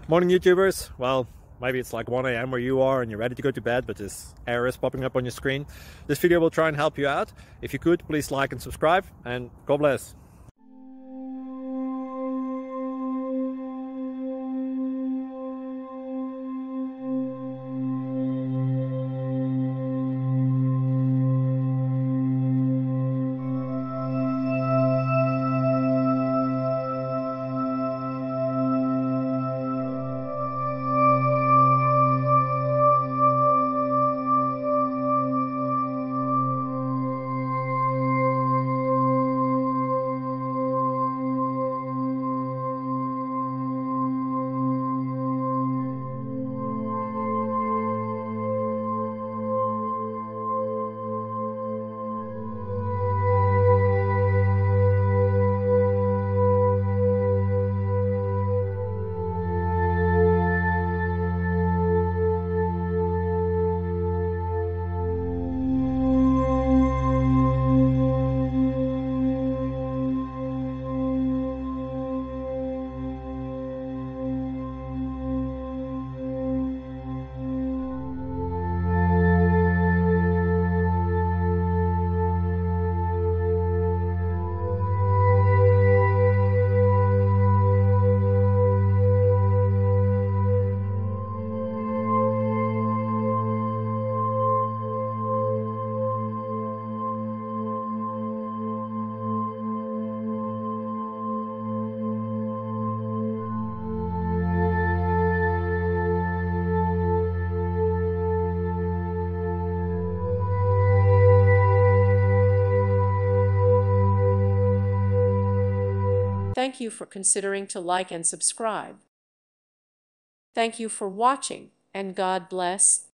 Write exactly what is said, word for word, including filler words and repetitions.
Morning YouTubers. Well, maybe it's like one A M where you are and you're ready to go to bed, but this error is popping up on your screen. This video will try and help you out. If you could, please like and subscribe, and God bless. Thank you for considering to like and subscribe. Thank you for watching, and God bless.